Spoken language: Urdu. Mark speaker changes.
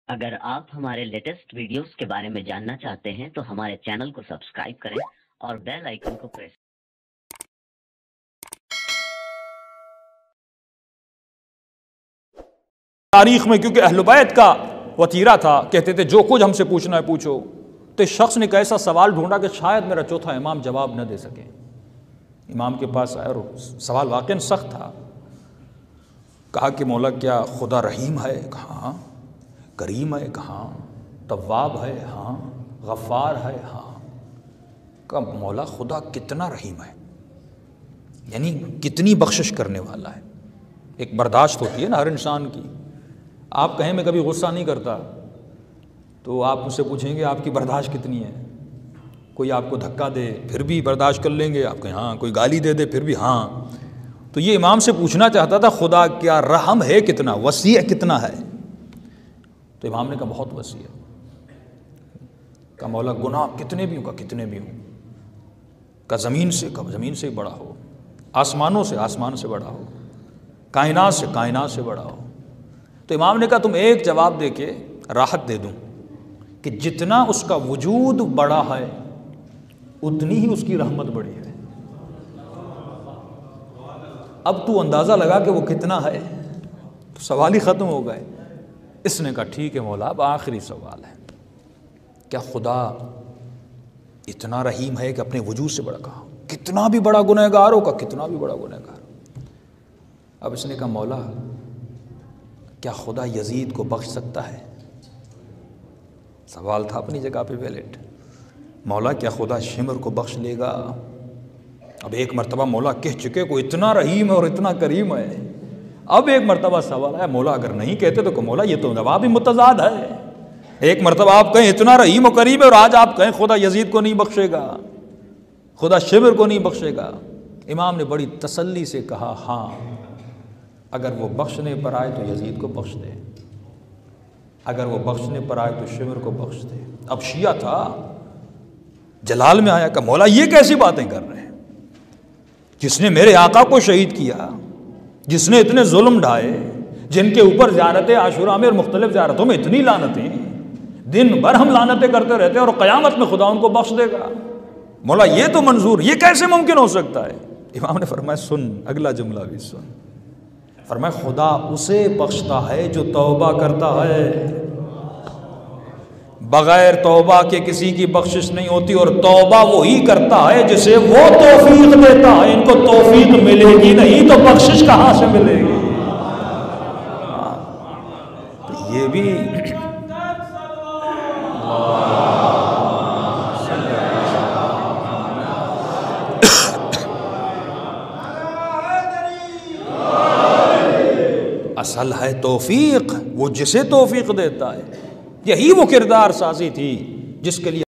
Speaker 1: اگر آپ ہمارے لیٹسٹ ویڈیوز کے بارے میں جاننا چاہتے ہیں تو ہمارے چینل کو سبسکرائب کریں اور بیل آئیکن کو پریس
Speaker 2: تاریخ میں، کیونکہ اہل بیت کا وتیرہ تھا، کہتے تھے جو کچھ ہم سے پوچھنا ہے پوچھو، تو اس شخص نے ایک ایسا سوال ڈھونڈا کہ شاید میرا چوتھا امام جواب نہ دے سکے۔ امام کے پاس آیا اور سوال واقعاً سخت تھا۔ کہا کہ مولا کیا خدا رحیم ہے؟ کہاں۔ کریم ہے؟ کہاں۔ تواب ہے؟ ہاں۔ غفار ہے؟ ہاں۔ کہا مولا خدا کتنا رحیم ہے، یعنی کتنی بخشش کرنے والا ہے۔ ایک برداشت ہوتی ہے نا ہر انسان کی۔ آپ کہیں میں کبھی غصہ نہیں کرتا تو آپ مجھ سے پوچھیں گے آپ کی برداشت کتنی ہے۔ کوئی آپ کو دھکا دے پھر بھی برداشت کر لیں گے، آپ کہیں ہاں، کوئی گالی دے دے پھر بھی ہاں۔ تو یہ امام سے پوچھنا چاہتا تھا خدا کیا رحم ہے کتنا، وسیع کتنا ہے؟ تو امام نے کہا بہت وسیع ہے۔ کہا مولا گناہ کتنے بھی ہوں؟ کہا کتنے بھی ہوں۔ کہا زمین سے بڑا ہو، آسمانوں سے آسمان سے بڑا ہو، کائنات سے بڑا ہو۔ تو امام نے کہا تم ایک جواب دے کے راحت دے دوں کہ جتنا اس کا وجود بڑا ہے اتنی ہی اس کی رحمت بڑی ہے۔ اب تو اندازہ لگا کہ وہ کتنا ہے، تو سوال ہی ختم ہو گئے۔ اس نے کہا ٹھیک ہے مولا، اب آخری سوال ہے، کیا خدا اتنا رحیم ہے کہ اپنے وجود سے بڑا؟ کہا کتنا بھی بڑا گنہگار ہو، کہا کتنا بھی بڑا گنہگار۔ اب اس نے کہا مولا کیا خدا یزید کو بخش سکتا ہے؟ سوال تھا اپنی جگہ پہ ویلڈ۔ مولا کیا خدا شمر کو بخش لے گا؟ اب ایک مرتبہ مولا کہہ چکے کو اتنا رحیم ہے اور اتنا کریم ہے۔ اب ایک مرتبہ سوال ہے، مولا اگر نہیں کہتے تو کہ مولا یہ تو جواب ہی متضاد ہے۔ ایک مرتبہ آپ کہیں اتنا رحیم و کریم ہے اور آج آپ کہیں خدا یزید کو نہیں بخشے گا، خدا شمر کو نہیں بخشے گا۔ امام نے بڑی تسلی سے کہا ہاں، اگر وہ بخشنے پر آئے تو یزید کو بخش دے، اگر وہ بخشنے پر آئے تو شمر کو بخش دے۔ اب شیعہ تھا، جلال میں آیا کہ مولا یہ کیسی باتیں کر رہے ہیں؟ جس نے میرے آقا کو شہید کیا، جس نے اتنے ظلم ڈھائے، جن کے اوپر زیارت عاشوراء میں اور مختلف زیارتوں میں اتنی لعنتیں، دن بھر ہم لعنتیں کرتے رہتے ہیں اور قیامت میں خدا ان کو بخش دے گا؟ مولا یہ تو منظور، یہ کیسے ممکن ہو سکتا ہے؟ امام نے فرمایا سن، اگلا جملہ بھی سن۔ فرمایا خدا اسے بخشتا ہے جو توبہ کرتا ہے، بغیر توبہ کے کسی کی بخشش نہیں ہوتی، اور توبہ وہی کرتا ہے جسے وہ توفیق دیتا ہے۔ ان کو توفیق ملے گی نہیں تو بخشش کہاں سے ملے گی؟ تو یہ بھی اصل ہے توفیق، وہ جسے توفیق دیتا ہے۔ یہی وہ کردار سازی تھی جس کے لیے